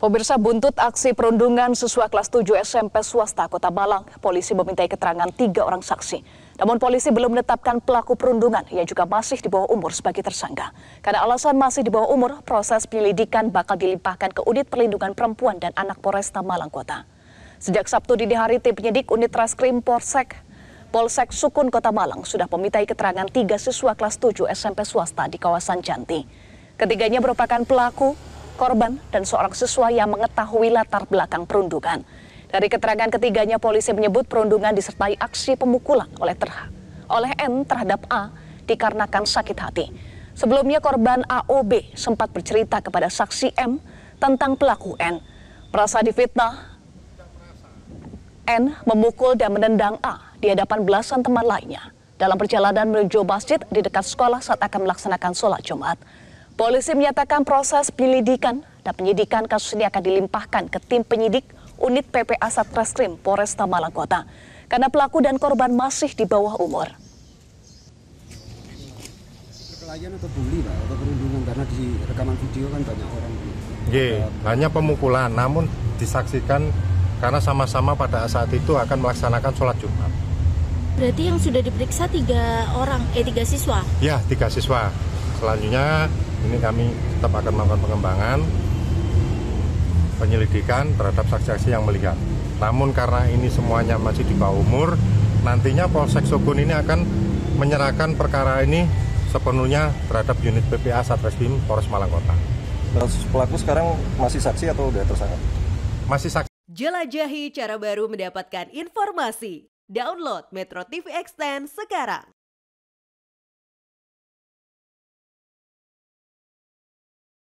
Pemirsa, buntut aksi perundungan siswa kelas 7 SMP swasta Kota Malang, polisi memintai keterangan 3 orang saksi. Namun polisi belum menetapkan pelaku perundungan yang juga masih di bawah umur sebagai tersangka. Karena alasan masih di bawah umur, proses penyelidikan bakal dilimpahkan ke Unit Perlindungan Perempuan dan Anak Polresta Malang Kota. Sejak Sabtu dini hari, tim penyidik Unit Reskrim Polsek Sukun Kota Malang sudah memintai keterangan 3 siswa kelas 7 SMP swasta di kawasan Janti. Ketiganya merupakan pelaku, korban, dan seorang siswa yang mengetahui latar belakang perundungan. Dari keterangan ketiganya, polisi menyebut perundungan disertai aksi pemukulan oleh N terhadap A dikarenakan sakit hati. Sebelumnya korban AOB sempat bercerita kepada saksi M tentang pelaku N. Merasa difitnah, N memukul dan menendang A di hadapan belasan teman lainnya dalam perjalanan menuju masjid di dekat sekolah saat akan melaksanakan sholat Jumat. Polisi menyatakan proses penyelidikan dan penyidikan kasus ini akan dilimpahkan ke tim penyidik Unit PPA Satreskrim Polresta Malang Kota karena pelaku dan korban masih di bawah umur. Perkelahian atau bully, Pak, atau perundungan, karena di rekaman video kan banyak orang. Hanya pemukulan, namun disaksikan karena sama-sama pada saat itu akan melaksanakan sholat Jumat. Berarti yang sudah diperiksa 3 siswa? Ya, 3 siswa. Selanjutnya ini kami tetap akan melakukan pengembangan penyelidikan terhadap saksi-saksi yang melihat. Namun karena ini semuanya masih di bawah umur, nantinya Polsek Sukun ini akan menyerahkan perkara ini sepenuhnya terhadap Unit PPA Satreskrim Polres Malang Kota. Pelaku sekarang masih saksi atau udah tersangka? Masih saksi. Jelajahi cara baru mendapatkan informasi. Download Metro TV Extend sekarang.